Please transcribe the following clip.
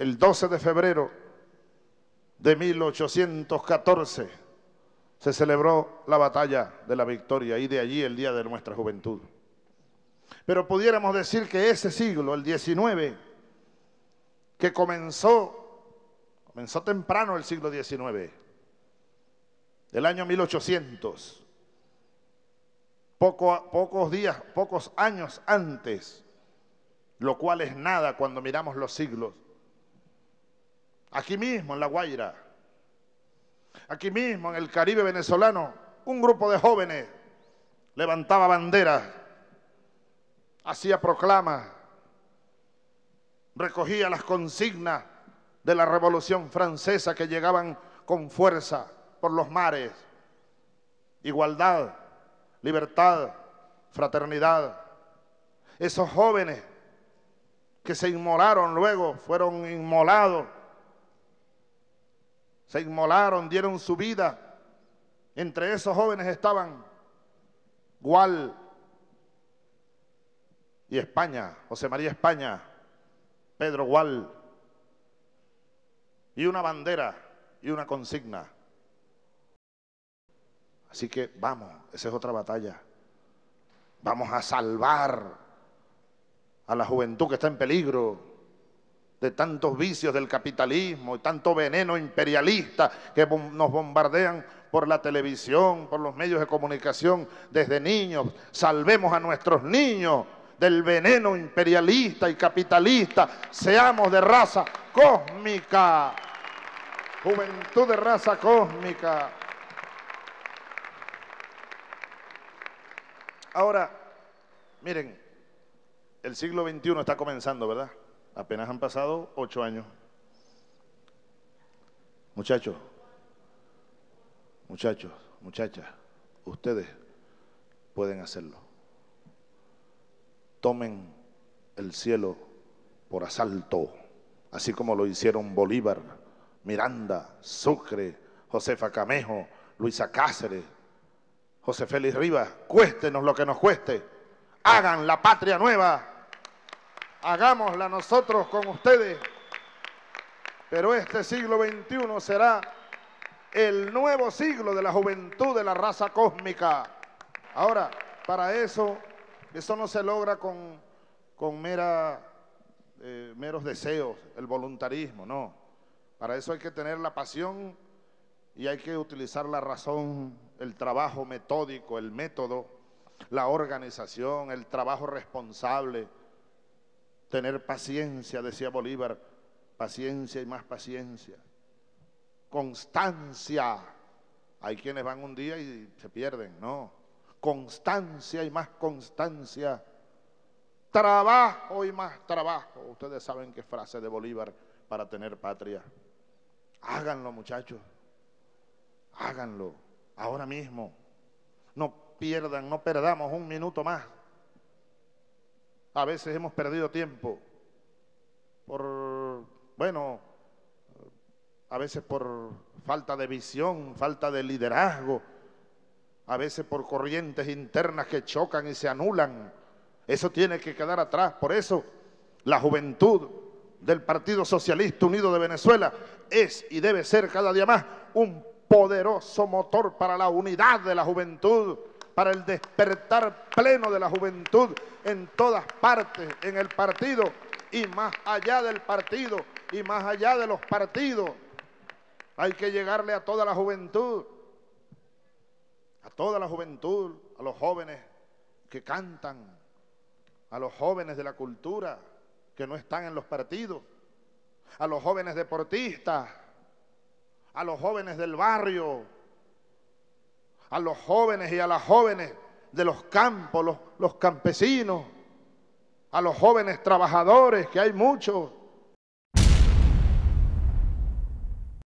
el 12 de febrero de 1814 se celebró la batalla de la Victoria y de allí el día de nuestra juventud. Pero pudiéramos decir que ese siglo, el 19, que comenzó temprano el siglo XIX, del año 1800, pocos años antes, lo cual es nada cuando miramos los siglos. Aquí mismo en La Guaira, aquí mismo en el Caribe venezolano, un grupo de jóvenes levantaba banderas, hacía proclamas, recogía las consignas de la Revolución Francesa que llegaban con fuerza por los mares: igualdad, libertad, fraternidad. Esos jóvenes que se inmolaron luego, fueron inmolados, se inmolaron, dieron su vida. Entre esos jóvenes estaban Gual y España, José María España, Pedro Gual, y una bandera y una consigna. Así que vamos, esa es otra batalla. Vamos a salvar a la juventud que está en peligro de tantos vicios del capitalismo y tanto veneno imperialista que nos bombardean por la televisión, por los medios de comunicación desde niños. Salvemos a nuestros niños del veneno imperialista y capitalista. Seamos de raza cósmica, juventud de raza cósmica. Ahora, miren, el siglo XXI está comenzando, ¿verdad? Apenas han pasado 8 años. Muchachos, muchachas, ustedes pueden hacerlo. Tomen el cielo por asalto, así como lo hicieron Bolívar, Miranda, Sucre, Josefa Camejo, Luisa Cáceres, José Félix Rivas. Cuéstenos lo que nos cueste. Hagan la patria nueva. Hagámosla nosotros con ustedes. Pero este siglo XXI será el nuevo siglo de la juventud de la raza cósmica. Ahora, para eso no se logra con meros deseos, el voluntarismo, no. Para eso hay que tener la pasión y hay que utilizar la razón, el trabajo metódico, el método, la organización, el trabajo responsable. Tener paciencia, decía Bolívar, paciencia y más paciencia. Constancia. Hay quienes van un día y se pierden, no. Constancia y más constancia. Trabajo y más trabajo. Ustedes saben qué frase de Bolívar para tener patria. Háganlo, muchachos. Háganlo ahora mismo. No perdamos un minuto más. A veces hemos perdido tiempo a veces por falta de visión, falta de liderazgo, a veces por corrientes internas que chocan y se anulan. Eso tiene que quedar atrás. Por eso la juventud del Partido Socialista Unido de Venezuela es y debe ser cada día más un poderoso motor para la unidad de la juventud, para el despertar pleno de la juventud en todas partes, en el partido y más allá del partido y más allá de los partidos. Hay que llegarle a toda la juventud, a los jóvenes que cantan, a los jóvenes de la cultura que no están en los partidos, a los jóvenes deportistas, a los jóvenes del barrio, a los jóvenes y a las jóvenes de los campos, los campesinos, a los jóvenes trabajadores, que hay muchos,